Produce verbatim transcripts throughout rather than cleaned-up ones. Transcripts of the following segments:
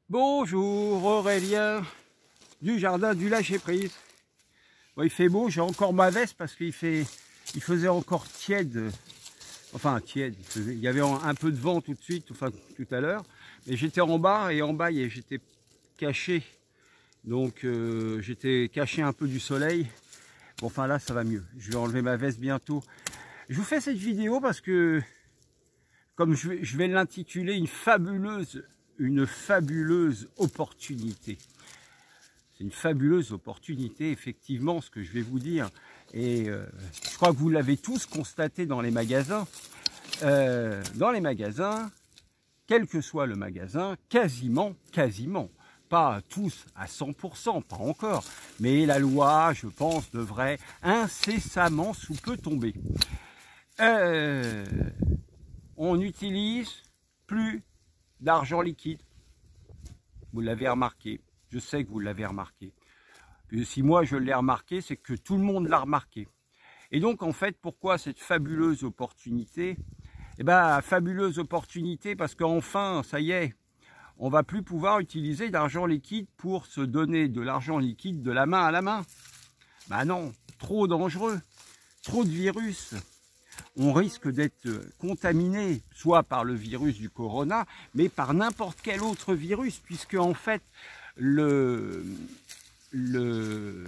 Bonjour Aurélien du jardin du lâcher prise. Bon, il fait beau, j'ai encore ma veste parce qu'il fait, il faisait encore tiède, enfin tiède, il, faisait, il y avait un peu de vent tout de suite, enfin tout à l'heure, mais j'étais en bas et en bas j'étais caché, donc euh, j'étais caché un peu du soleil. Bon, enfin là ça va mieux, je vais enlever ma veste bientôt. Je vous fais cette vidéo parce que, comme je vais, je vais l'intituler une fabuleuse une fabuleuse opportunité. C'est une fabuleuse opportunité, effectivement, ce que je vais vous dire. Et euh, je crois que vous l'avez tous constaté dans les magasins. Euh, dans les magasins, quel que soit le magasin, quasiment, quasiment, pas tous à cent pour cent, pas encore, mais la loi, je pense, devrait incessamment sous peu tomber. Euh, on n'utilise plus d'argent liquide. Vous l'avez remarqué. Je sais que vous l'avez remarqué. Et si moi je l'ai remarqué, c'est que tout le monde l'a remarqué. Et donc en fait, pourquoi cette fabuleuse opportunité? Eh bien, fabuleuse opportunité parce qu'enfin, ça y est, on va plus pouvoir utiliser d'argent liquide pour se donner de l'argent liquide de la main à la main. Ben non, trop dangereux, trop de virus. On risque d'être contaminé, soit par le virus du corona, mais par n'importe quel autre virus, puisque en fait, le, le,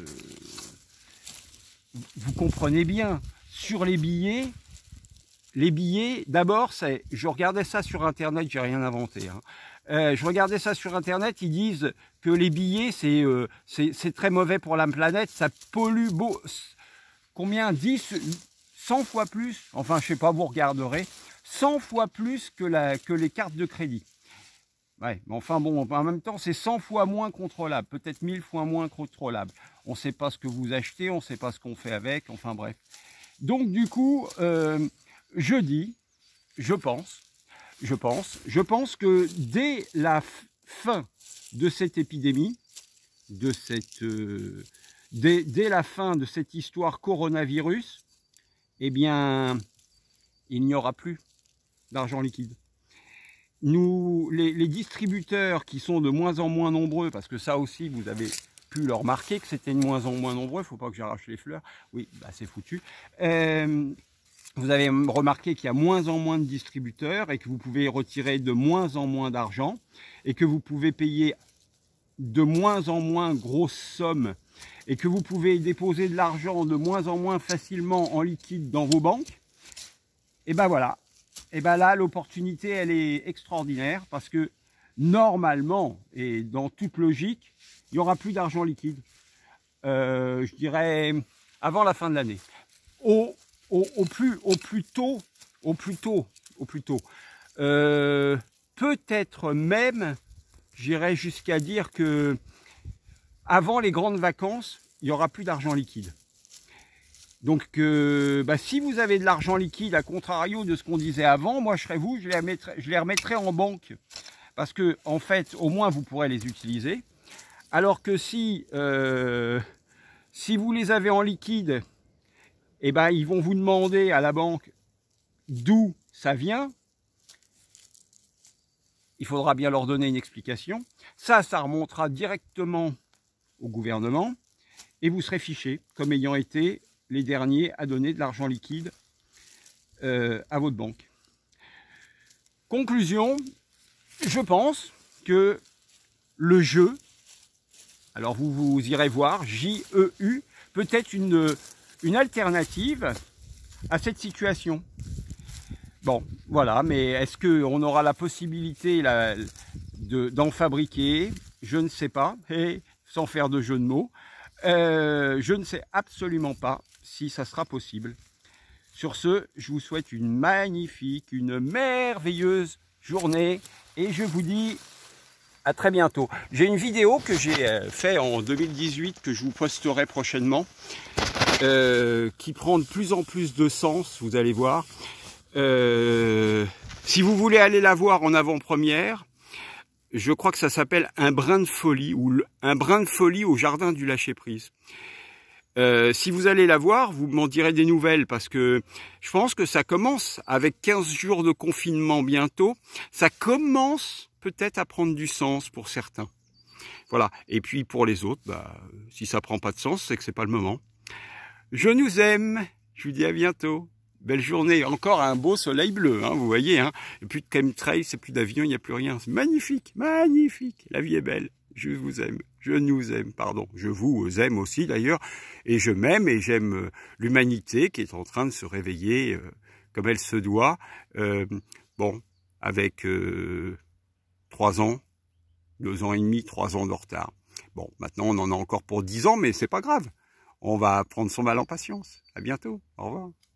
vous comprenez bien, sur les billets, les billets, d'abord, c'est, je regardais ça sur Internet, j'ai rien inventé, hein. Euh, je regardais ça sur Internet, ils disent que les billets, c'est euh, c'est très mauvais pour la planète, ça pollue beau, combien, dix cent fois plus, enfin je sais pas, vous regarderez, cent fois plus que, la, que les cartes de crédit. Ouais, mais enfin bon, en même temps c'est cent fois moins contrôlable, peut-être mille fois moins contrôlable. On ne sait pas ce que vous achetez, on ne sait pas ce qu'on fait avec, enfin bref. Donc du coup, euh, je dis, je pense, je pense, je pense que dès la fin de cette épidémie, de cette, euh, dès, dès la fin de cette histoire coronavirus, eh bien, il n'y aura plus d'argent liquide. Nous, les, les distributeurs qui sont de moins en moins nombreux, parce que ça aussi, vous avez pu le remarquer que c'était de moins en moins nombreux, il ne faut pas que j'arrache les fleurs, oui, bah c'est foutu. Euh, vous avez remarqué qu'il y a moins en moins de distributeurs et que vous pouvez retirer de moins en moins d'argent et que vous pouvez payer de moins en moins grosses sommes et que vous pouvez déposer de l'argent de moins en moins facilement en liquide dans vos banques, et ben voilà, et ben là l'opportunité elle est extraordinaire parce que normalement et dans toute logique, il n'y aura plus d'argent liquide, euh, je dirais avant la fin de l'année, au, au, au, plus, au plus tôt, au plus tôt, au plus tôt, euh, peut-être même, j'irais jusqu'à dire que avant les grandes vacances, il n'y aura plus d'argent liquide. Donc, euh, bah, si vous avez de l'argent liquide, à contrario de ce qu'on disait avant, moi je serais vous, je les, remettrais, je les remettrais en banque. Parce que, en fait, au moins vous pourrez les utiliser. Alors que si, euh, si vous les avez en liquide, eh ben, ils vont vous demander à la banque d'où ça vient. Il faudra bien leur donner une explication. Ça, ça remontera directement au gouvernement et vous serez fiché comme ayant été les derniers à donner de l'argent liquide euh, à votre banque. Conclusion, je pense que le jeu, alors vous, vous irez voir, J E U, peut être une, une alternative à cette situation. Bon, voilà, mais est-ce qu'on aura la possibilité la, de, d'en fabriquer? Je ne sais pas, et sans faire de jeu de mots. Euh, je ne sais absolument pas si ça sera possible. Sur ce, je vous souhaite une magnifique, une merveilleuse journée et je vous dis à très bientôt. J'ai une vidéo que j'ai fait en deux mille dix-huit que je vous posterai prochainement, euh, qui prend de plus en plus de sens, vous allez voir. Euh, si vous voulez aller la voir en avant-première, je crois que ça s'appelle Un brin de folie ou Un brin de folie au jardin du lâcher prise. Euh, si vous allez la voir, vous m'en direz des nouvelles parce que je pense que ça commence avec quinze jours de confinement bientôt. Ça commence peut-être à prendre du sens pour certains. Voilà. Et puis pour les autres, bah, si ça prend pas de sens, c'est que c'est pas le moment. Je nous aime. Je vous dis à bientôt. Belle journée. Encore un beau soleil bleu, hein, vous voyez. Hein. Et plus de chemtrail, c'est plus d'avion, il n'y a plus rien. C'est magnifique, magnifique. La vie est belle. Je vous aime. Je nous aime, pardon. Je vous aime aussi d'ailleurs. Et je m'aime et j'aime l'humanité qui est en train de se réveiller euh, comme elle se doit. Euh, bon, avec euh, trois ans. Deux ans et demi, trois ans de retard. Bon, maintenant on en a encore pour dix ans, mais c'est pas grave. On va prendre son mal en patience. À bientôt. Au revoir.